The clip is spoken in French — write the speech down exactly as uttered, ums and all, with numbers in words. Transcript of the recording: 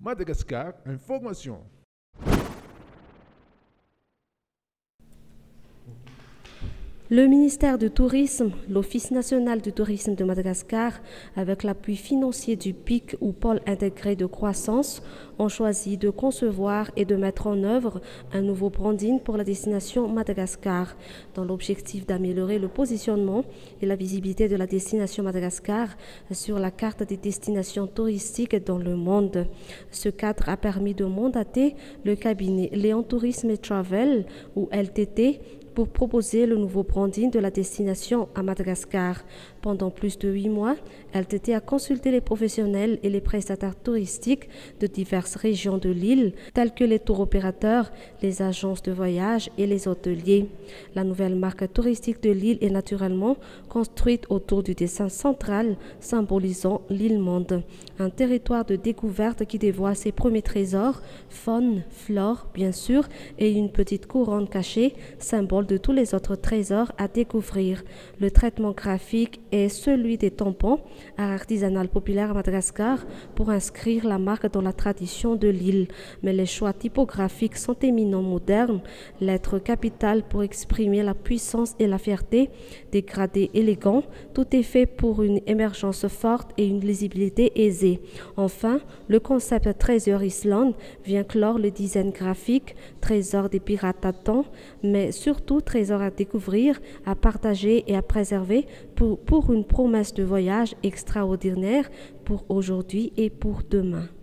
Madagascar, information. Le ministère du Tourisme, l'Office national du tourisme de Madagascar, avec l'appui financier du P I C ou Pôle intégré de croissance, ont choisi de concevoir et de mettre en œuvre un nouveau branding pour la destination Madagascar, dans l'objectif d'améliorer le positionnement et la visibilité de la destination Madagascar sur la carte des destinations touristiques dans le monde. Ce cadre a permis de mandater le cabinet Léon Tourisme et Travel, ou L T T, pour proposer le nouveau branding de la destination à Madagascar. Pendant plus de huit mois, L T T a consulté les professionnels et les prestataires touristiques de diverses régions de l'île, tels que les tours opérateurs, les agences de voyage et les hôteliers. La nouvelle marque touristique de l'île est naturellement construite autour du dessin central symbolisant l'île monde, un territoire de découverte qui dévoile ses premiers trésors, faune, flore, bien sûr, et une petite couronne cachée, symbole de tous les autres trésors à découvrir. Le traitement graphique est celui des tampons, art artisanal populaire à Madagascar, pour inscrire la marque dans la tradition de l'île. Mais les choix typographiques sont éminemment modernes, lettres capitales pour exprimer la puissance et la fierté, des gradés élégants, tout est fait pour une émergence forte et une lisibilité aisée. Enfin, le concept Trésor Island vient clore le design graphique, trésor des pirates à temps, mais surtout trésor à découvrir, à partager et à préserver pour, pour une promesse de voyage extraordinaire pour aujourd'hui et pour demain.